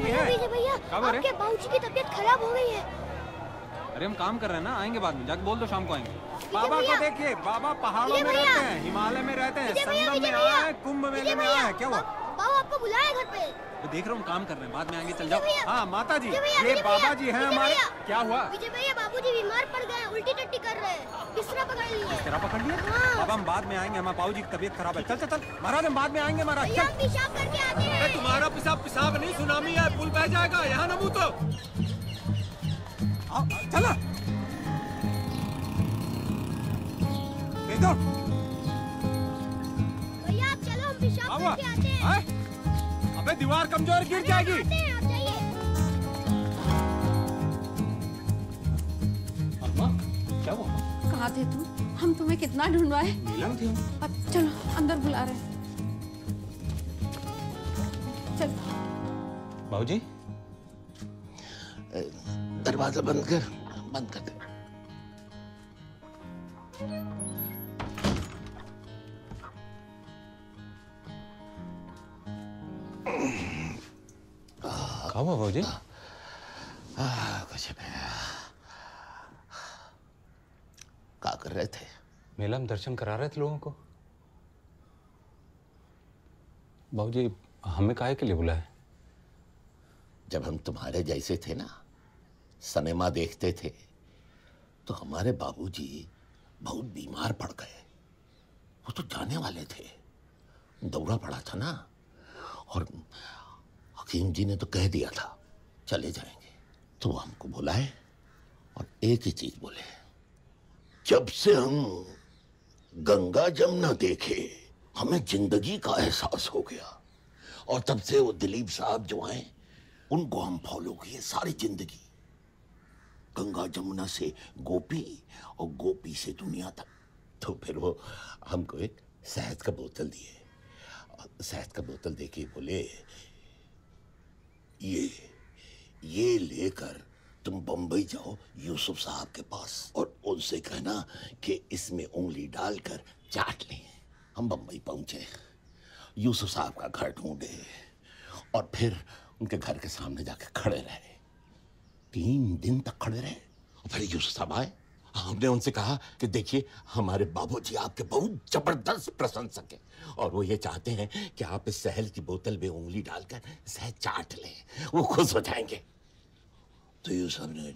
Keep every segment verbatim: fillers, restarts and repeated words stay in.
भी है। भैया, आपके बाबूजी की तबीयत खराब हो गई है। अरे हम काम कर रहे हैं ना, आएंगे बाद में, जाके बोल दो शाम को आएंगे। बाबा को देखिए, बाबा पहाड़ों में रहते हैं, हिमालय में रहते हैं, संगम में आए हैं, कुंभ मेले में आए हैं। क्या हुआ? बाबा आपको बुलाया घर पे। तो देख रहा हूँ काम कर रहे हैं, बाद में आएंगे, चल जाओ। हाँ माता जी, ये बाबा जी हैं हमारे। क्या हुआ? विजय भैया, बाबूजी बीमार पड़ गए, उल्टी टट्टी कर रहे हैं, बिस्तरा पकड़ लिए। बिस्तरा पकड़ लिया? बाबा हम बाद में आएंगे, हमारे बाबूजी की तबीयत खराब है। चल चल चल महाराज, हम बाद में आएंगे महाराज। चल पेशाब करके आते हैं। तुम्हारा पेशाब पेशाब नहीं, सुनामी है, पुल बह जाएगा, यहाँ न मुँह तो। चला भैया आप चलो, हम पेशाब करके आते हैं। अबे दीवार कमजोर, गिर जाएगी। आप जाइए। अम्मा क्या हुआ? कहाँ थे तुम? हम तुम्हें कितना ढूंढवाए। नीलम थी। अब चलो अंदर बुला रहे हैं। चल बाबूजी, दरवाजा बंद कर, बंद कर दे। क्या हुआ बाबूजी? कुछ नहीं। क्या कर रहे थे? मेला में दर्शन करा रहे थे लोगों को। बाबूजी हमें काहे के लिए बुलाए? जब हम तुम्हारे जैसे थे ना, सिनेमा देखते थे, तो हमारे बाबूजी बहुत बीमार पड़ गए। वो तो जाने वाले थे, दौड़ा पड़ा था ना, और हकीम जी ने तो कह दिया था चले जाएंगे। तो वो हमको बुलाए और एक ही चीज बोले, जब से हम गंगा जमुना देखे हमें जिंदगी का एहसास हो गया। और तब से वो दिलीप साहब जो हैं, उनको हम फॉलो किए सारी जिंदगी। गंगा जमुना से गोपी और गोपी से दुनिया तक। तो फिर वो हमको एक शहद का बोतल दिए। शहद का बोतल देके बोले, ये ये लेकर तुम बंबई जाओ यूसुफ साहब के पास और उनसे कहना कि इसमें उंगली डालकर चाट लें। हम बंबई पहुंचे, यूसुफ साहब का घर ढूंढे और फिर उनके घर के सामने जाके खड़े रहे। तीन दिन तक खड़े रहे और फिर यूसुफ साहब आए। हमने उनसे कहा कि देखिए हमारे बाबूजी आपके बहुत जबरदस्त प्रशंसक हैं और वो ये चाहते हैं कि आप इस शहद की बोतल में उंगली डालकर शहद चाट लें, वो खुश हो जाएंगे। तो यूसुफ ने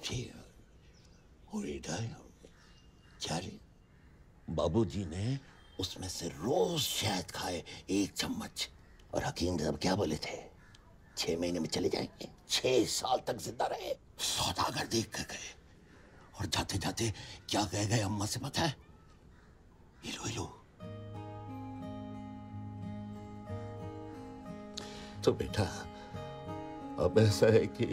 चारे बाबूजी ने उसमें से रोज शहद खाए एक चम्मच। और हकीम साहब क्या बोले थे, छह महीने में चले जाएंगे। छह साल तक जिंदा रहे। सौदागर देख कर गए और जाते जाते क्या कह गए अम्मा से पता है? हिलो हिलो। तो बेटा अब ऐसा है कि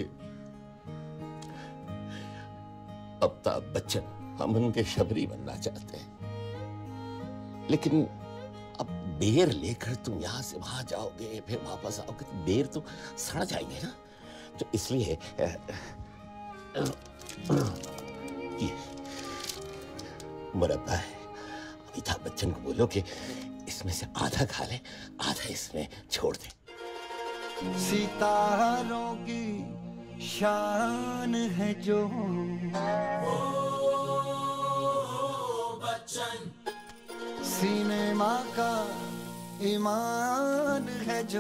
अमिताभ बच्चन हम उनके शबरी बनना चाहते हैं, लेकिन अब बेर लेकर तुम यहां से वहां जाओगे फिर वापस आओगे तो बेर तो सड़ जाएंगे ना। तो इसलिए ये मुरब्बा है। अमिताभ बच्चन को बोलो कि इसमें से आधा खा ले, आधा इसमें छोड़ दे। सितारों की शान है जो बच्चन, सिनेमा का ईमान है जो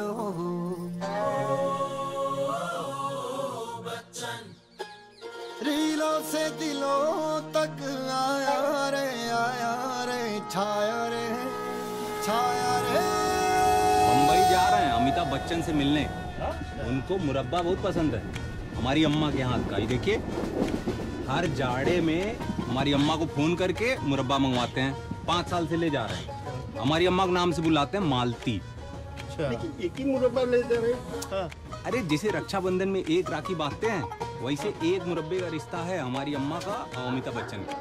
बच्चन, रीलों से दिलों तक आया रे आया रे छाया रे छाया रे। मुंबई जा रहे हैं अमिताभ बच्चन से मिलने। उनको मुरब्बा बहुत पसंद है हमारी अम्मा के हाथ का। ये देखिए हर जाड़े में हमारी अम्मा को फोन करके मुरब्बा मंगवाते हैं। पाँच साल से ले जा रहे हैं। हमारी अम्मा को नाम से बुलाते हैं मालती। लेकिन एक ही मुरब्बा ले जा रहे हैं। हाँ। अरे जैसे रक्षाबंधन में एक राखी बांधते हैं, वैसे एक मुरब्बे का रिश्ता है हमारी अम्मा का और अमिताभ बच्चन का।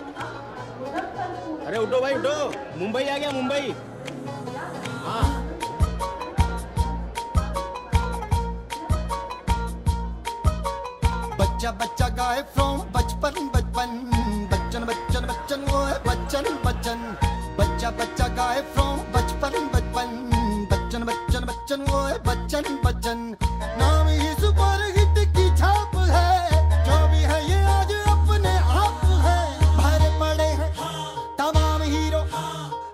अरे उठो भाई उठो, मुंबई आ गया मुंबई। हाँ। बच्चा बच्चा गाए फ्रॉम बचपन बचपन, बच्चन बच्चन बच्चन वो है बच्चन बच्चन। बच्चा बच्चा गाए फ्रॉम बचपन बचपन, बच्चन बच्चन बच्चन वो है बच्चन बच्चन। नाम ही सुबह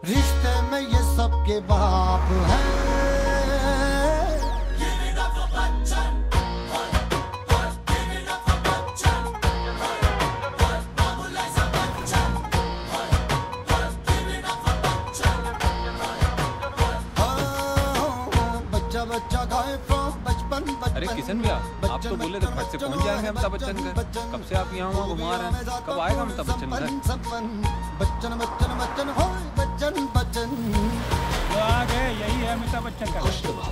रिश्ते में ये सबके बाप है। अरे किशन भैया, आप तो बोले थे घर से पहुंच जाएंगे अमिताभ बच्चन घर। कब से आप यहाँ वहाँ घुमा रहे हैं, कब आएगा अमिताभ बच्चन घर? बच्चन बच्चन बच्चन हो बच्चन बच्चन वो आ गए, यही है अमिताभ बच्चन का।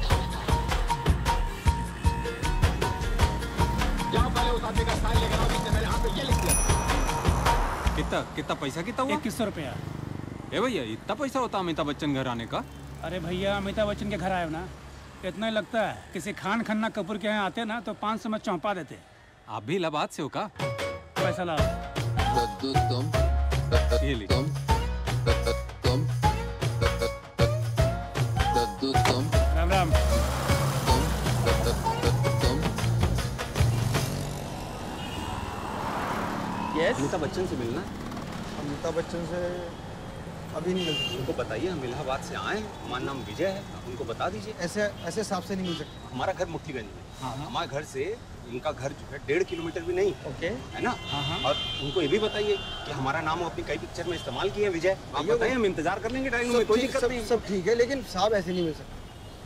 कितना कितना पैसा कितना हुआ? इक्कीस सौ रुपया। ए भैया, इतना पैसा होता अमिताभ बच्चन घर आने का? अरे भैया, अमिताभ बच्चन के घर आए हो ना, इतना ही लगता है। किसी खान खन्ना कपूर के यहाँ आते ना तो पाँच सौ में चौंपा देते। आप भी इलाहाबाद से हो का? पैसा लाओ। तुम ये ली। तुम तुम तुम राम राम। यस अमिताभ बच्चन से मिलना। अमिताभ बच्चन से अभी नहीं मिल सकते। उनको बताइए हम इलाहाबाद से आए, हमारा नाम विजय है, उनको बता दीजिए। ऐसे ऐसे हिसाब से नहीं मिल सकते। हमारा घर मुफ्तीगंज में। हाँ, हमारे घर से इनका घर जो है डेढ़ किलोमीटर भी नहीं। ओके, है ना? हाँ, और उनको ये भी बताइए कि हमारा नाम अपनी कई पिक्चर में इस्तेमाल किया है विजय। आप बताइए, हम इंतजार कर लेंगे ड्राइंग में, कोई दिक्कत नहीं। सब ठीक है, लेकिन साहब ऐसे नहीं मिल सकते।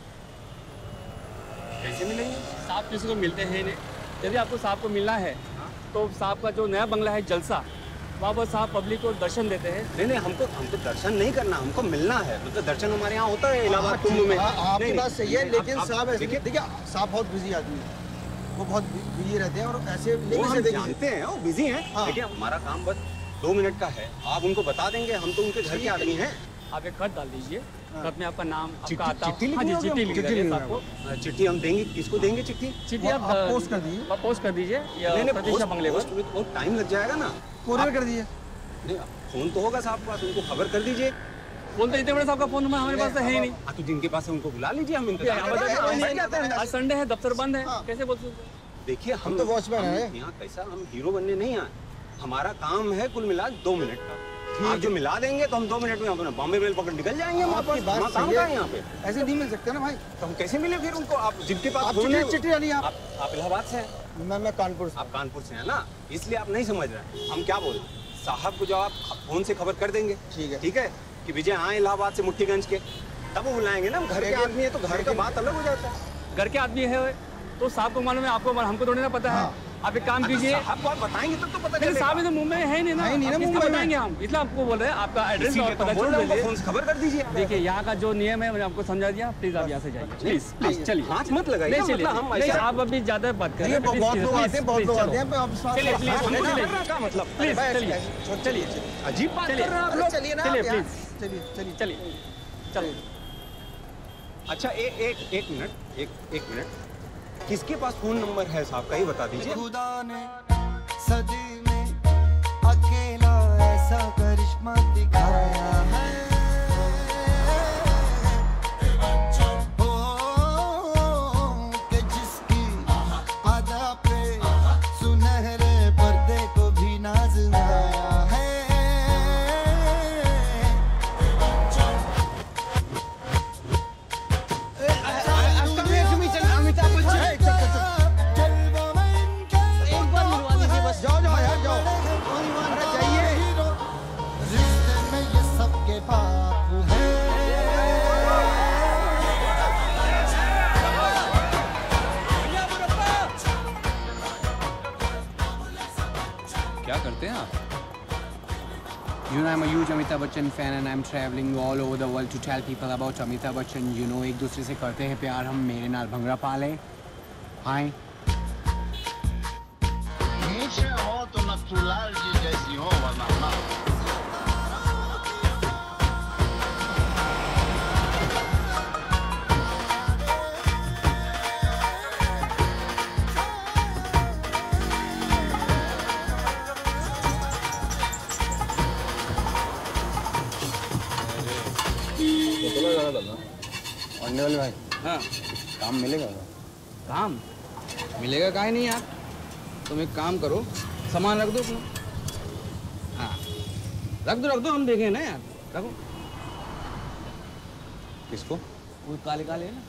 कैसे मिलेंगे? साहब किसी को मिलते हैं नहीं। यदि आपको साहब को मिलना है तो साहब का जो नया बंगला है जलसा, वहाँ पर साहब पब्लिक को दर्शन देते हैं। नहीं नहीं, हमको हमको दर्शन नहीं करना, हमको मिलना है। मतलब दर्शन हमारे यहाँ होता है इलाहाबाद कुंभ में। आपकी बात सही है, लेकिन साहब ऐसे देखिए, साहब बहुत बिजी आदमी है, वो बहुत बिजी रहते हैं और ऐसे वो हम जानते हैं, वो बिजी हैं। देखिए हमारा काम बस दो मिनट का है, आप उनको बता देंगे, हम तो उनके घर के आदमी हैं। आप एक खत डाल दीजिए, खत में आपका नाम, आपका आता। चिट्ठी हाँ जी, चिट्ठी लिख दीजिए आपको। चिट्ठी हम देंगे, किसको देंगे चिट्ठी? चिट्ठी आप पोस्ट कर दीजिए। पोस्ट कर दीजिए या प्रतीक्षा बंगले पर। बहुत टाइम लग जाएगा ना। कोरियर कर दीजिए। नहीं, फोन तो होगा साहब के पास, उनको खबर कर दीजिए। फोन तो इतने बड़े साहब का फोन नंबर हमारे पास तो है ही नहीं। हाँ, तो जिनके पास है उनको बुला लीजिए, हम आज संडे है, दफ्तर बंद है, कैसे बोल सकते? देखिए हम तो वॉचमैन है यहाँ, कैसा हम हीरो बनने नहीं आए। हमारा काम है कुल मिला दो मिनट का। आप जो मिला देंगे तो हम दो मिनट में अपना बॉम्बे मेल पकड़ निकल जाएंगे। आपकी बात काम का है यहाँ पे। ऐसे नहीं मिल सकते ना भाई। तो हम कैसे मिले फिर उनको? आप जिनके पास चिट्ठी डाली आप। आप इलाहाबाद से हैं, मैं मैं कानपुर से। आप कानपुर से हैं ना, इसलिए आप नहीं समझ रहे हैं हम क्या बोल रहे हैं। साहब को जो आप फोन से खबर कर देंगे, ठीक है ठीक है, कि विजय आए इलाहाबाद से मुट्ठीगंज के, तब वो बुलाएंगे ना। घर के आदमी है तो घर का बात अलग हो जाता है। घर के आदमी है तो साहब को मालूम है, आपको हमको थोड़ी ना पता है। आप एक काम कीजिए, आपको आप बताएंगे तब तो पता चलेगा। साहब तो मुंबई है नहीं ना, है नहीं ना, मुंबई बताएंगे हम, इसलिए आपको बोल रहे हैं आपका एड्रेस और पता चल दीजिए। फोन से खबर कर दीजिए। देखिए यहाँ का जो नियम है मैंने आपको समझा दिया, प्लीज आप यहाँ से जाइए, प्लीज प्लीज चलिए। हाथ मत लगाइए, चलिए आप अभी ज्यादा बात कर रहे हैं। बहुत लोग आते हैं, बहुत लोग आते हैं। चलिए प्लीज, क्या मतलब? प्लीज चलिए चलिए, अजीब बात कर रहे हैं आप लोग। चलिए ना, चलिए प्लीज, चलिए चलिए चलिए चलिए। अच्छा एक एक एक मिनट, एक एक मिनट, किसके पास फोन नंबर है साहब का, ही बता दीजिए। खुदा ने सदी में अकेला ऐसा करिश्मा दिखाया है, ओ कि जिसकी अदा पे सुनहरे पर्दे को भी नाज आया है। जाओ जाओ यार जाओ, अरे जाइए। रिश्ते में ये सबके बाप है। क्या करते हैं आप? You know, I'm a huge Amitabh Bachchan fan and I'm traveling all over the world to tell people about Amitabh Bachchan. You know, एक दूसरे से करते हैं प्यार हम, मेरे नाल भंगड़ा पाले। हाय। नीचे हो तो नथुलाल जी जैसी हो वरना ना। अंडे वाले भाई, हाँ काम मिलेगा? काम मिलेगा काहे नहीं यार। तुम एक काम करो, सामान रख दो अपना। हाँ रख दो रख दो, हम देखें ना यार, रखो। किसको? वो काले काले है ना।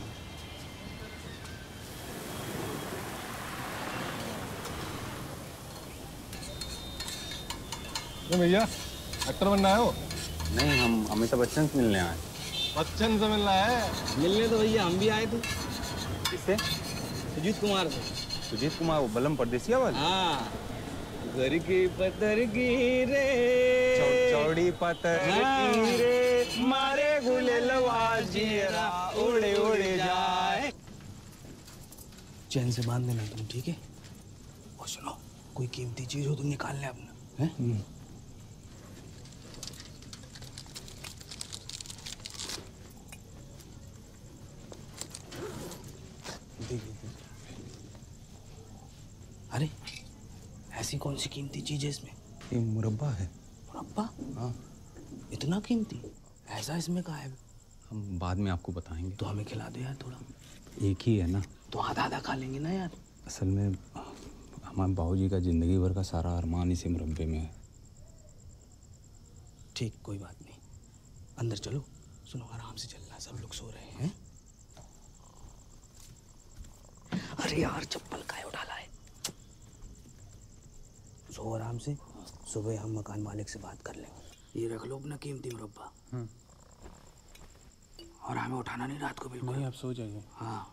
ये भैया एक्टर बनना है हो? नहीं, हम अमिताभ बच्चन से मिलने आए। बच्चन से मिलना है? मिलने तो भैया हम भी आए थे। किससे? सुजीत कुमार से। सुजीत कुमार, वो बलम परदेसिया वाले? हाँ। घर की पतर गिरे, चौड़ी पतर गिरे, मारे गुले लवाजीरा उड़े उड़े जाए। चैन से बांध देना तुम, ठीक है? और सुनो, कोई कीमती चीज हो तो निकाल ले अपना, हैं? अरे ऐसी कौन सी कीमती चीज है इसमें? ये मुरब्बा है। मुरब्बा? हाँ। इतना कीमती? ऐसा इसमें कहाँ है? हम बाद में आपको बताएंगे। तो हमें खिला दो यार थोड़ा। एक ही है ना? तो आधा आधा खा लेंगे ना यार। असल में हमारे बाबूजी का जिंदगी भर का सारा अरमान इसी मुरब्बे में है। ठीक, कोई बात नहीं। अंदर चलो। सुनो, आराम से चलना, सब लोग सो रहे हैं। अरे यार, चप्पल काहे उठाला है? सो आराम से, सुबह हम मकान मालिक से बात कर लेंगे। ये रख लो अपना कीमती मुरब्बा। और हमें उठाना नहीं रात को बिल्कुल। नहीं, आप सो जाइए। हाँ।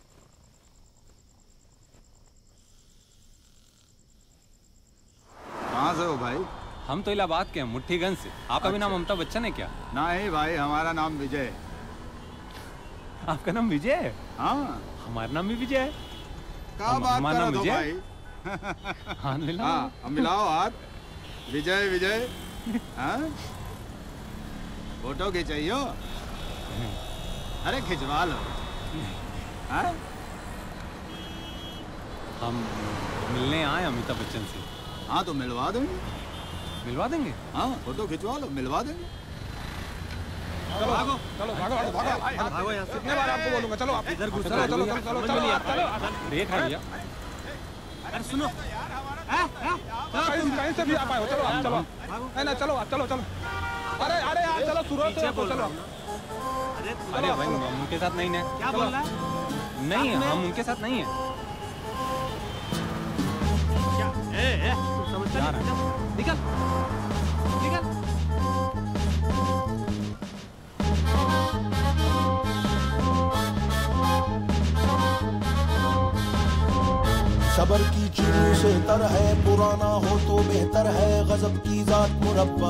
कहाँ से हो भाई? हम तो इलाहाबाद के हैं, मुट्ठीगंज से। आपका भी नाम अमिताभ बच्चन है क्या? नहीं भाई, हमारा नाम विजय। आपका नाम विजय है? हाँ। हमारा नाम भी विजय है। क्या बात कर रहे हो भाई? हाँ, मिलाओ। हाँ, हम मिलाओ हाथ। विजय विजय। हाँ? फोटो खिंचाइयो। अरे खिंचवा लो। हाँ? हम मिलने आए अमिताभ बच्चन से। हाँ, तो मिलवा देंगे। मिलवा देंगे? हाँ, फोटो खिंचवा लो, मिलवा देंगे। चलो भागो, चलो भागो, भागो, भागो, भागो यहाँ से। कितने बार आपको बोलूंगा, चलो आप इधर घुस। चलो, चलो, चलो, चलो, चलो। ब्रेक है भैया। अरे सुनो, कहीं कहीं से भी आप आए हो, चलो आप चलो। है ना, चलो आप चलो, चलो। अरे अरे यार, चलो सूरत से चलो। अरे भाई, हम उनके साथ नहीं है। क्या बोल रहा है? नहीं, हम उनके साथ नहीं है। क्या? ए, ए, तू समझता नहीं? निकल, निकल। सबर की चीनी से तर है, पुराना हो तो बेहतर है, गजब की जात मुरब्बा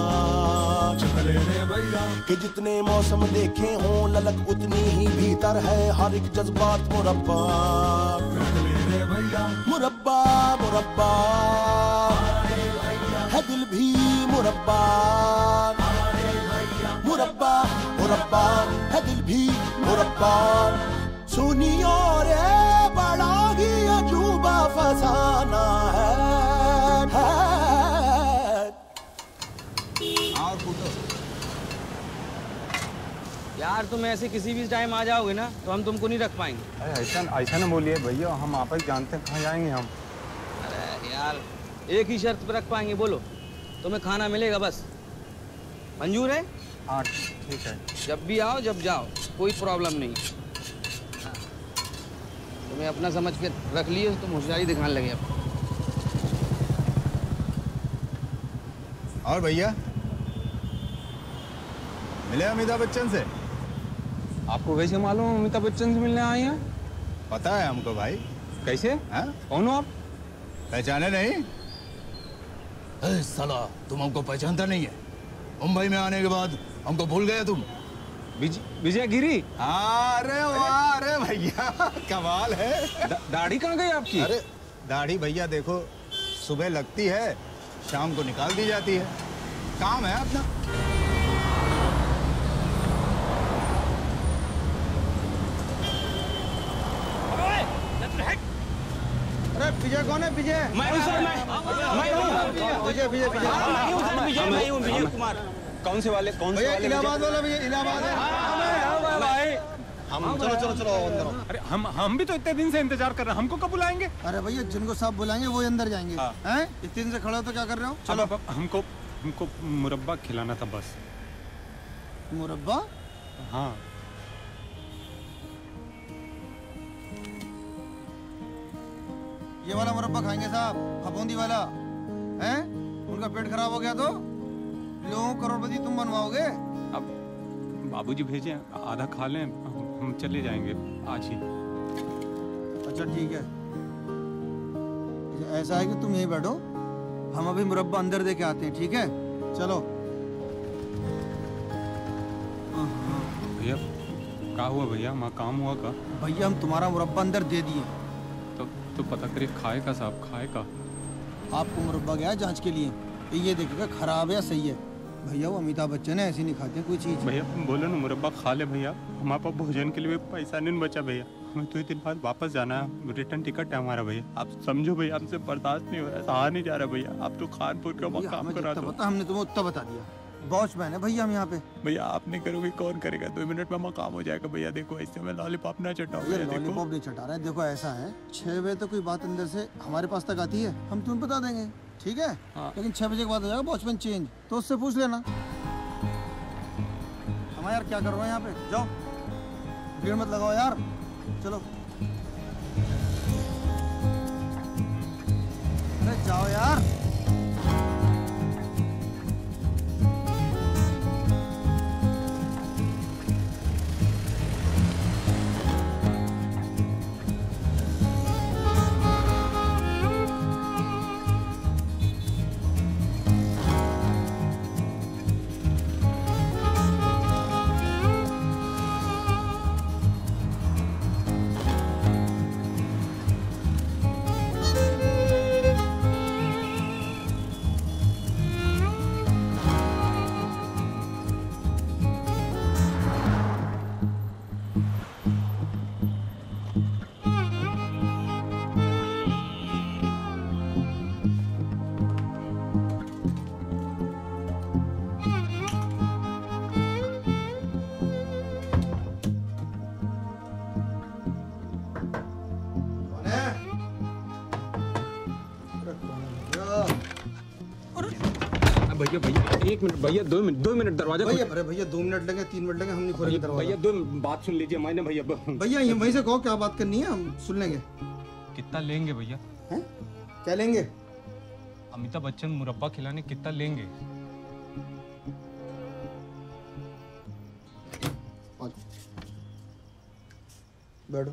कि जितने मौसम देखे हों ललक उतनी ही भीतर है, हर एक जज्बात मुरब्बा मुरब्बा मुरब्बा है दिल भी मुरब्बा मुरब्बा मुरब्बा है दिल भी मुरब्बा। सुनियो रे बड़ा ही अजूबा फसाना है, है। और फोटो यार, तुम ऐसे किसी भी टाइम आ जाओगे ना तो हम तुमको नहीं रख पाएंगे। अरे ऐसा ऐसा ना बोलिए भैया, हम आप ही जानते हैं कहाँ जाएंगे हम। अरे यार, एक ही शर्त पर रख पाएंगे, बोलो। तुम्हें खाना मिलेगा बस, मंजूर है? हाँ ठीक है। जब भी आओ, जब जाओ, कोई प्रॉब्लम नहीं। तुम्हें अपना समझ के रख लिए तो तुम होशियारी दिखाने लगे अब। और भैया मिले अमिताभ बच्चन से? आपको कैसे मालूम अमिताभ बच्चन से मिलने आए हैं? पता है हमको भाई। कैसे? हाँ? कौन हो आप? पहचाने नहीं? ए साला, तुम हमको पहचानता नहीं है? मुंबई में आने के बाद हमको भूल गए तुम? विजय गिरी? अरे वाह, अरे भैया कमाल है। दा, दाढ़ी कहाँ गई आपकी? अरे दाढ़ी भैया देखो, सुबह लगती है, शाम को निकाल दी जाती है। काम है अपना। अरे विजय कौन है? विजय मैं हूं सर, मैं मैं हूं विजय विजय विजय मैं हूं सर, विजय मैं हूं, विजय कुमार। कौन से वाले? कौन से वाले? इलाहाबाद वाला भैया, इलाहाबाद है भाई। हम चलो चलो चलो अंदर। अरे हम हम भी तो इतने दिन से इंतजार कर रहे हैं, हमको कब बुलाएंगे? अरे भैया, जिनको साहब बुलाएंगे वो अंदर जाएंगे। हैं? इतने दिन से खड़े हो तो क्या कर रहे हो? चलो। हमको हमको मुरब्बा खिलाना था बस। मुरब्बा? हाँ। ये वाला मुरब्बा खाएंगे साहब, फफूंदी वाला, हैं? उनका पेट खराब हो गया तो लोगों करोड़पति तुम बनवाओगे? अब बाबूजी भेजे, आधा खा लें, हम चले जाएंगे आज ही। अच्छा ठीक है, ऐसा है कि तुम यहीं बैठो, हम अभी मुरब्बा अंदर दे के आते हैं, ठीक है? चलो। भैया क्या हुआ भैया, वहाँ काम हुआ का? भैया हम तुम्हारा मुरब्बा अंदर दे दिए। तो तो पता करिए खाए का साहब, खाए का। आपको मुरब्बा गया है जांच के लिए, ये देखिएगा खराब है या सही है। भैया वो अमिताभ बच्चन है, ऐसे नहीं खाते कोई चीज़। भैया बोलो ना मुरब्बा खा ले भैया, हमारे पास भोजन के लिए पैसा नहीं बचा भैया, हमें तो दिन बाद वापस जाना है, रिटर्न टिकट है हमारा भैया। आप समझो भैया, हमसे बर्दाश्त नहीं हो रहा है, सहा नहीं जा रहा भैया। आप तो खानपुर का वहाँ काम करा दो। हमने तुम्हें उतना बता दिया, वॉचमैन है भैया हम यहाँ पे। भैया आप नहीं करोगे कौन करेगा, दो मिनट में काम हो जाएगा भैया। देखो ऐसे में लॉलीपॉप ना चटाओ। लॉलीपॉप नहीं चटा रहा है, देखो ऐसा है, छह बजे तक कोई बात अंदर से हमारे पास तक आती है, हम तुम्हें बता देंगे, ठीक है? हाँ। लेकिन छह बजे के बाद हो जाएगा वॉचमैन चेंज, तो उससे पूछ लेना। हम यार क्या कर रहे हैं यहाँ पे, जाओ भीड़ मत लगाओ यार, चलो। अरे जाओ यार। भैया भैया एक मिनट भैया, दो मिनट दो मिनट दरवाजा भैया। अरे भैया दो मिनट लगे, तीन मिनट लगे, हम नहीं खोलेंगे दरवाजा। भैया दो बात सुन लीजिए मैंने भैया। भैया ये वहीं से कहो क्या बात करनी है, हम सुन लेंगे। कितना लेंगे भैया? हैं? क्या लेंगे? अमिताभ बच्चन मुरब्बा खिलाने कितना लेंगे? बैठो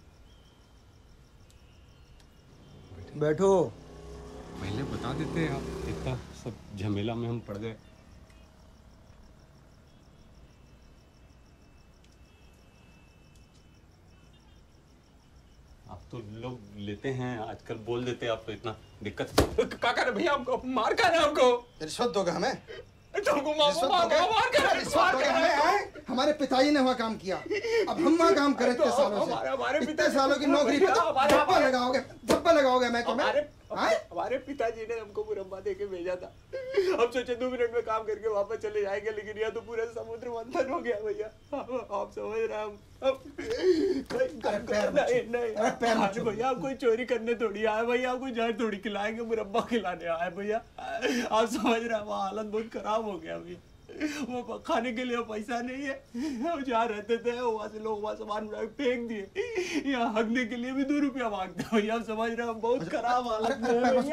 बैठो। पहले बता देते आप, इतना सब झमेला में हम पड़ गए। आप तो लोग लेते हैं आजकल, बोल देते हैं, आप तो इतना दिक्कत क्या कर रहे भैया? हमको मार कर रहे हैं, हमको रिश्वत दोगे हमें? तुमको मार मार मार कर रिश्वत दोगे हमें? हमारे पिताजी ने वहाँ काम किया, अब हम वहाँ काम करें इतने सालों से। इतने सालों की नौकरी पे धब्बा लगाओगे, धब्बा लगाओगे मैं तुम्हें? हमारे पिताजी ने हमको मुरब्बा दे के भेजा था, हम सोचे दो मिनट में काम करके वापस चले जाएंगे, लेकिन यह तो पूरा समुद्र मंथन हो गया भैया। आप समझ रहे हैं? नहीं नहीं भैया, आप कोई चोरी करने थोड़ी आए भैया, आपको जहर थोड़ी खिलाएंगे, मुरब्बा खिलाने आए भैया। आप समझ रहे हैं, वहाँ हालत बहुत खराब हो गया भैया, वो खाने के लिए पैसा नहीं है, हम जहाँ रहते थे वहाँ से लोग वहाँ सामान उठा के फेंक दिए, यहाँ हगने के लिए भी दो रुपया मांगते हैं भैया। आप समझ रहे हैं, बहुत खराब हालत में है भैया।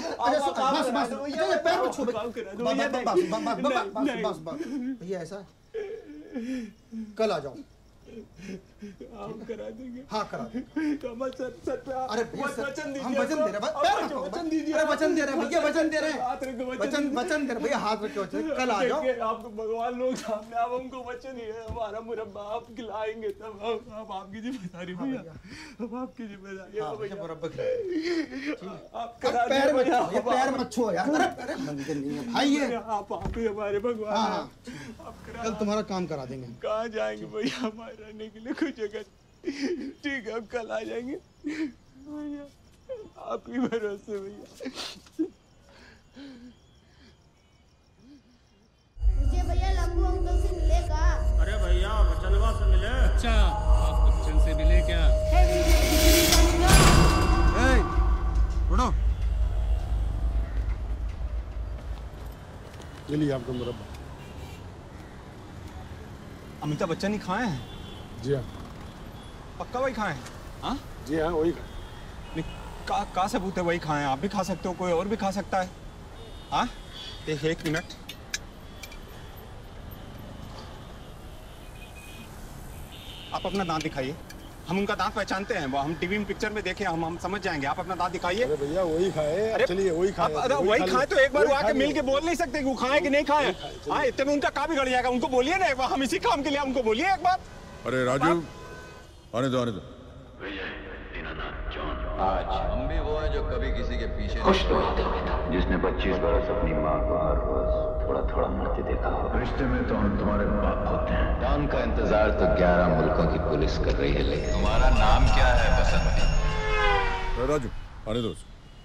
भैया ऐसा कल आ जाओ, आप करा देंगे? हाँ करा देंगे। तो हम सर सर पे अरे वचन दीजिए, हम वचन दे रहे हैं, वचन दीजिए। अरे वचन दे रहे हैं भैया, वचन दे रहे हैं, हाथ रख दो, वचन वचन दे रहे भैया, हाथ रख के वचन। कल आ जाओ, आपको भगवान लोग सामने, आप हमको वचन ही है, हमारा मुरब्बा आप खिलाएंगे तब आप आपकी जिम्मेदारी भैया, अब आपकी जिम्मेदारी है भैया, मुरब्बा आप करा पैर मत छुओ, पैर मत छुओ यार। अरे मंदिर नहीं है भाई, ये आप आप ही हमारे भगवान, कल तुम्हारा काम करा देंगे। कहाँ जाएंगे भैया, हमारे रहने के लिए कोई जगह? ठीक है, अब कल आ जाएंगे भैया, आप ही भरोसे भैया। मुझे भैया लंबू अंकल से मिलेगा? अरे भैया बच्चनवा से मिले। अच्छा आप बच्चन से मिले क्या? उठो, ये लीजिए आपका मुरब्बा। अमिताभ बच्चन ही खाए हैं? जी हाँ। पक्का वही खाए हैं? हाँ जी हाँ वही खाए। नहीं का, का सबूत है वही खाएं? आप भी खा सकते हो, कोई और भी खा सकता है। हाँ एक, एक मिनट, आप अपना दांत दिखाइए। हम उनका दांत पहचानते हैं, वो हम टीवी में पिक्चर में देखे, हम हम समझ जाएंगे। आप अपना दांत दिखाइए। अरे भैया वही खाए, अरे चलिए वही खाए। अरे वही खाए तो एक बार वो आके मिल के बोल नहीं सकते कि वो खाए कि नहीं खाए? हाँ इतने में उनका काम बिगड़ जाएगा। उनको बोलिए ना एक बार, हम इसी काम के लिए उनको बोलिए एक बार। अरे राजू आने दो, आने दो। आज हम भी वो हैं जो कभी किसी के पीछे खुश तो होते हुए था, जिसने पच्चीस बरस अपनी माँ को हर रोज थोड़ा थोड़ा मरते देखा हो। रिश्ते में तो हम तुम्हारे बाप होते हैं। डॉन का इंतजार तो ग्यारह मुल्कों की पुलिस कर रही है, लेकिन तुम्हारा नाम क्या है बसंती? राजू आने दो।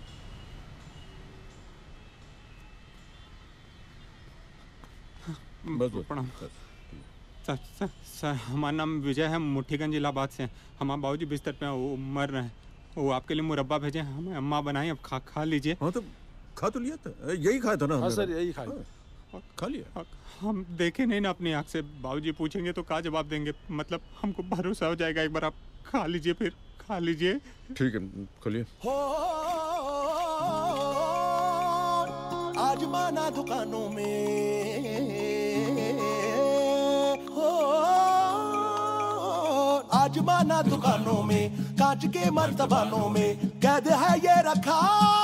बस प्रणाम सर। सर सर हमारा नाम विजय है, मुठीगंज इलाहाबाद से। हमारे बाबूजी बिस्तर पे हैं, वो मर रहे हैं। वो आपके लिए मुरब्बा भेजे, हमें अम्मा बनाई, अब खा खा लीजिए। हाँ तो खा तो लिया था, यही खाया था ना? हाँ सर यही खाया, खा लिया। हम देखे नहीं ना अपनी आँख से, बाबूजी पूछेंगे तो क्या जवाब देंगे? मतलब हमको भरोसा हो जाएगा। एक बार आप खा लीजिए, फिर खा लीजिए। ठीक है खोलिए। आज माना दुकानों में हो, आज माना दुकानों में, कांच के मर्तबानों में कैद है ये रखा,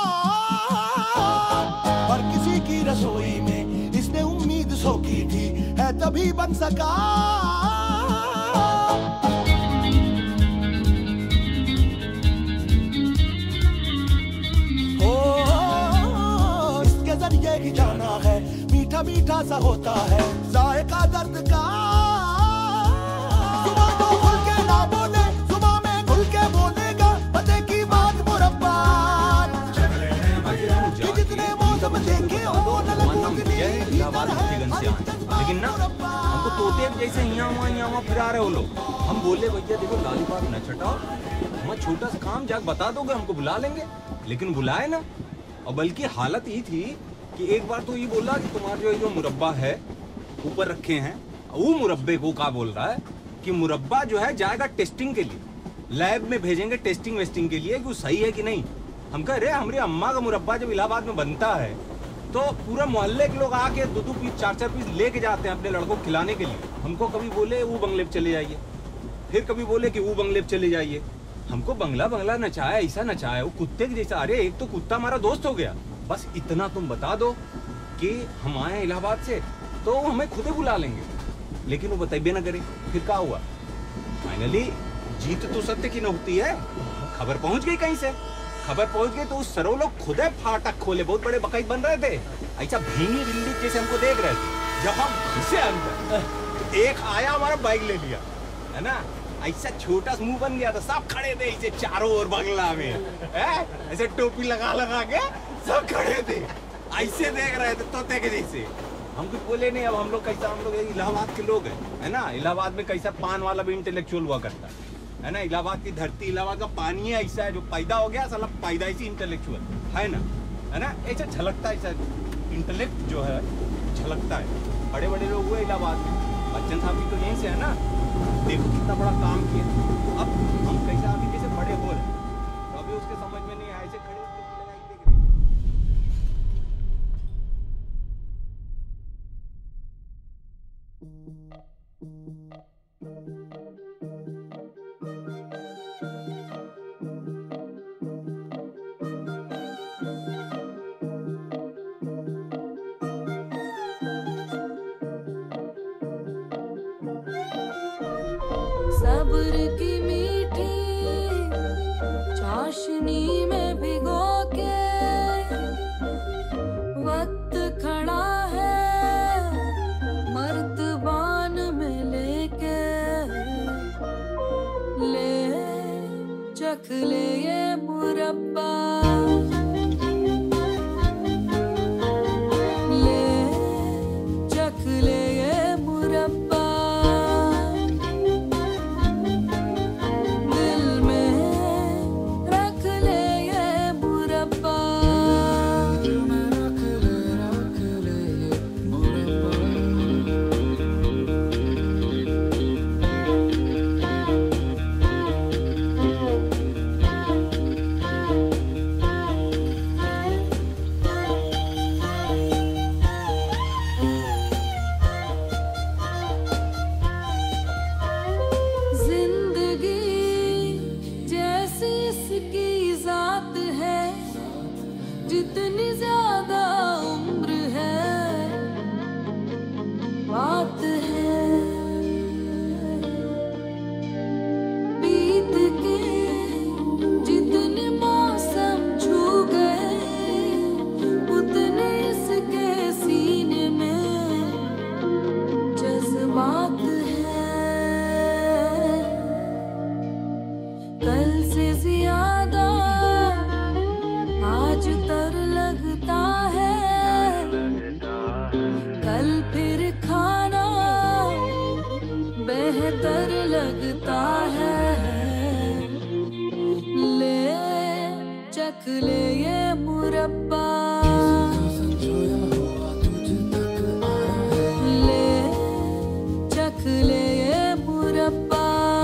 पर किसी की रसोई में इसने उम्मीद सो की थी, है तभी बन सका। ओ, इसके जरिए ही जाना है, मीठा मीठा सा होता है जायका दर्द का। सुबह तो खुल के ना बोले, सुबह में खुल के बोलेगा पते की बात मुरब्बा। जितने मौसम देखे हो न लेकिन ना हमको तोते जैसे यहाँ वहाँ यहाँ वहाँ फिरा रहे हो लोग। हम बोले भैया देखो लालीपाप न छटाओ, हमारा छोटा सा काम जाके बता दोगे हमको बुला लेंगे, लेकिन बुलाए ना। और बल्कि हालत ये थी कि एक बार तो ये बोला कि तुम्हारा जो जो मुरब्बा है ऊपर रखे हैं, वो मुरब्बे को क्या बोल रहा है कि मुरब्बा जो है जाएगा टेस्टिंग के लिए, लैब में भेजेंगे टेस्टिंग वेस्टिंग के लिए कि वो सही है कि नहीं। हम कह रहे हमारी अम्मा का मुरब्बा जब इलाहाबाद में बनता है तो पूरा मोहल्ले के लोग आके दो दो पीस चार चार पीस लेके जाते हैं अपने लड़कों को खिलाने के लिए। हमको कभी बोले वो बंगले पे चले जाइए, फिर कभी बोले कि वो बंगले पे चले जाइए। हमको बंगला बंगला नचाया, ऐसा नचाया वो कुत्ते के जैसा। अरे एक तो कुत्ता हमारा दोस्त हो गया, बस इतना तुम बता दो कि हम आए इलाहाबाद से तो हमें खुद ही बुला लेंगे, लेकिन वो बताइए ना करे। फिर क्या हुआ? फाइनली जीत तो सत्य की न होती है। खबर पहुंच गई कहीं से, खबर पहुंच गई तो उस सरो लोग खुद फाटक खोले, बहुत बड़े बकैत बन रहे थे, ऐसा भींगी बिल्ली जैसे हमको देख रहे थे। जब हम घुसे अंदर एक आया हमारा बाइक ले लिया, है ना, ऐसा छोटा सा मुंह बन गया था। सब खड़े थे ऐसे चारों ओर बंगला में, है? ऐसे टोपी लगा लगा के सब खड़े थे, ऐसे देख रहे थे तोते के जैसे। हम कुछ बोले नहीं। अब हम लोग कैसा, हम लोग इलाहाबाद के लोग हैं, है ना। इलाहाबाद में कैसा पान वाला भी इंटेलेक्चुअल हुआ करता है, है ना। इलाहाबाद की धरती, इलाहाबाद का पानी है ऐसा है जो पैदा हो गया साला पैदाइशी इंटेलेक्चुअल, है ना, है ना। ऐसा झलकता है, ऐसा इंटेलेक्ट जो है झलकता है। बड़े बड़े लोग हुए इलाहाबाद में, बच्चन साहब भी तो यहीं से है ना। देखो कितना बड़ा काम किया। अब हम कैसे अभी कैसे बड़े हो रहे, तो अभी उसके समझ में नहीं आया, ऐसे खड़े सब्र की मीठी चाशनी में भिगो के वक्त खड़ा है मर्तबान में लेके, ले चख ले ये मुरब्बा, ले चख ले ये मुरब्बा, दिल में रख ले बात है, कल से ज्यादा आज तर लगता है, कल फिर खाना बेहतर लगता है। ले चख ले ये मुरब्बा, ले चख ले ये मुरब्बा,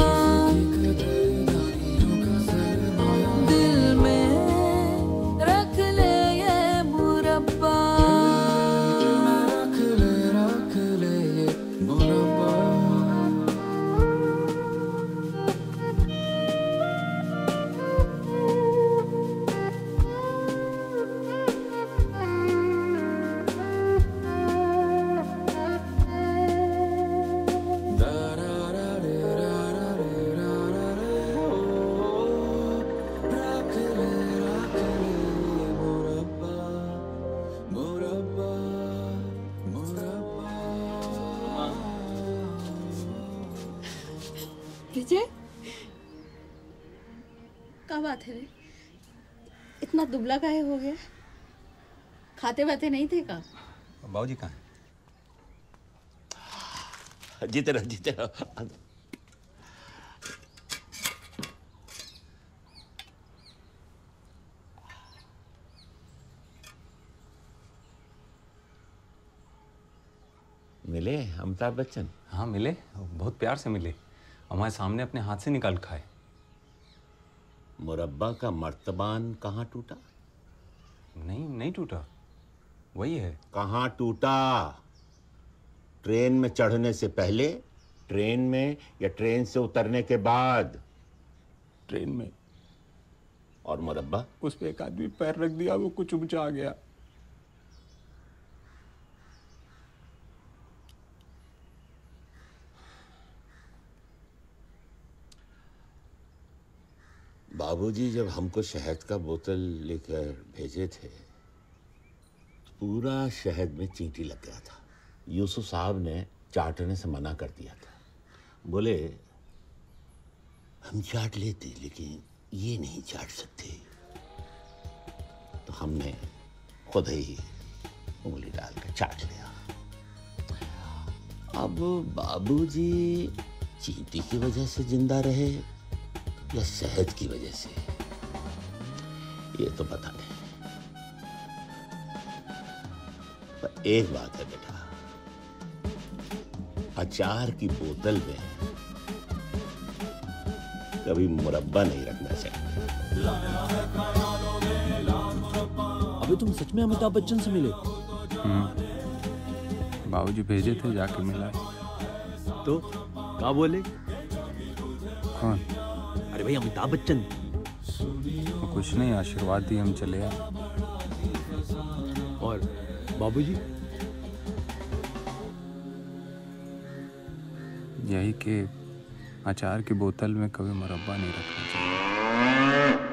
दिल में रख ले ये मुरब्बा, रख ले रख ले ये मुरब्बा। विजय, क्या बात है रे? इतना दुबला काहे हो गया? खाते वाते नहीं थे का? बाबूजी कहाँ हैं? जीते रहो जीते रहो। मिले अमिताभ बच्चन? हाँ मिले, बहुत प्यार से मिले, हमारे सामने अपने हाथ से निकाल खाए। मुरब्बा का मर्तबान कहाँ टूटा? नहीं नहीं टूटा, वही है। कहाँ टूटा? ट्रेन में चढ़ने से पहले, ट्रेन में, या ट्रेन से उतरने के बाद? ट्रेन में। और मुरब्बा? उस पे एक आदमी पैर रख दिया, वो कुछ ऊंचा आ गया। बाबूजी जब हमको शहद का बोतल लेकर भेजे थे तो पूरा शहद में चींटी लग गया था। यूसुफ साहब ने चाटने से मना कर दिया था, बोले हम चाट लेते लेकिन ये नहीं चाट सकते। तो हमने खुद ही उंगली डालकर चाट लिया। अब बाबूजी चींटी की वजह से जिंदा रहे या शहद की वजह से, ये तो पता नहीं। पर एक बात है बेटा, अचार की बोतल में कभी मुरब्बा नहीं रखना चाहिए। अबे तुम सच में अमिताभ बच्चन से मिले? बाबूजी भेजे थे, जाके मिला। तो क्या बोले? कौन? अरे भाई अमिताभ बच्चन। तो कुछ नहीं, आशीर्वाद दी, हम चले आए। और बाबूजी? यही कि अचार की बोतल में कभी मुरब्बा नहीं रखना चाहिए।